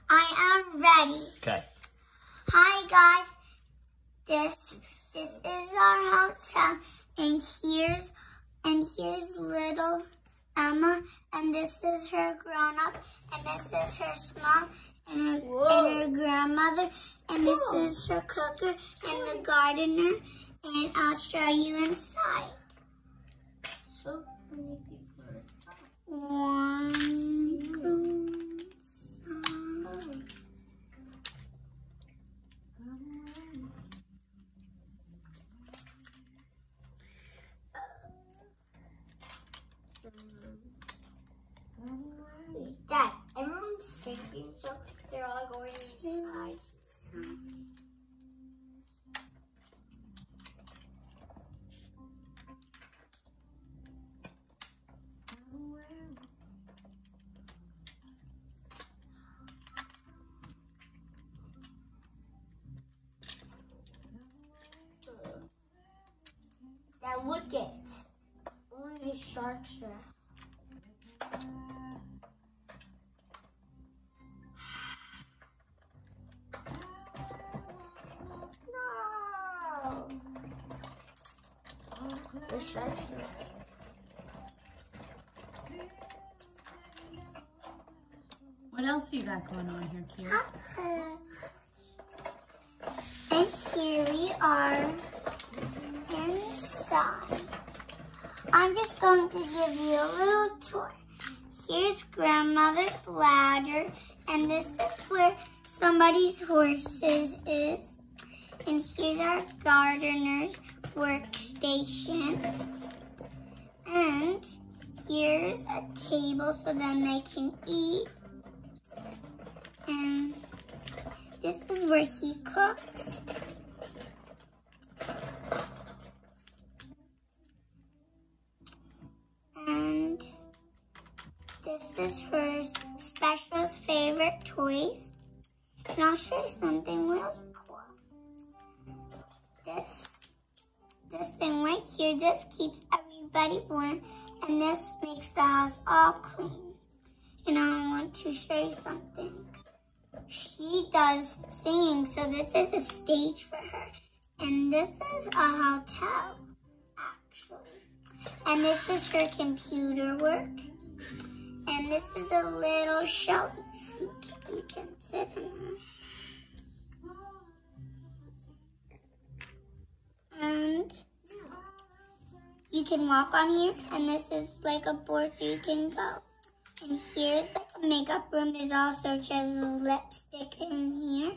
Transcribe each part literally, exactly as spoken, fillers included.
I am ready. Okay. Hi guys, this this is our hotel, and here's and here's little Emma, and this is her grown up, and this is her small, and her and her grandmother, and this Whoa. is her cooker and the gardener, and I'll show you inside. So many people are One, two, Dad, everyone's sinking, so they're all going inside. Now look it. Only the sharks are. No. The sharks are. What else you got going on here, Sierra? And here we are inside. I'm just going to give you a little tour. Here's grandmother's ladder, and this is where somebody's horses is. And here's our gardener's workstation. And here's a table so then they can eat. And this is where he cooks. And this is her specialist favorite toys. And I'll show you something really cool. This, this thing right here, this keeps everybody warm, and this makes the house all clean. And I want to show you something. She does singing, so this is a stage for her. And this is a hotel, actually. And this is her computer work. And this is a little shelving seat you can sit in. And you can walk on here, and this is like a board so you can go. And here's like a makeup room. There's all sorts of lipstick in here.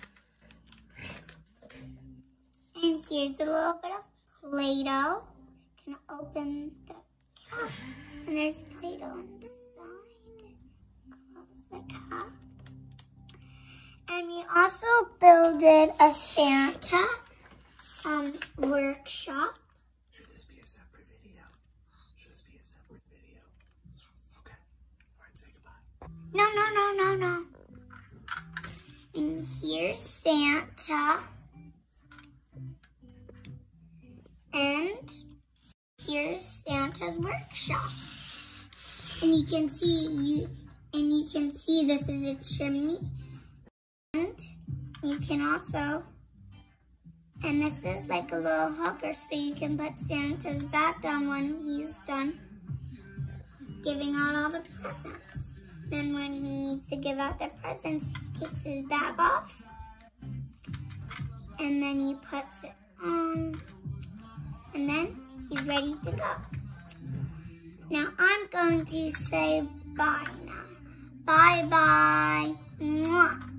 And here's a little bit of Play-Doh. You can open the cap, and there's Play-Doh inside. Close the cap. And we also built a Santa um, workshop. Should this be a separate video? Should this be a separate video? Yes. Okay. All right, say goodbye. No, no, no, no, no. And here's Santa. And here's Santa's workshop. And you can see you and you can see this is a chimney. And you can also and this is like a little hooker so you can put Santa's back down when he's done giving out all the presents. Then when he needs to give out the presents, he takes his bag off. And then he puts it on. And then he's ready to go. Now I'm going to say bye now. Bye bye. Mwah.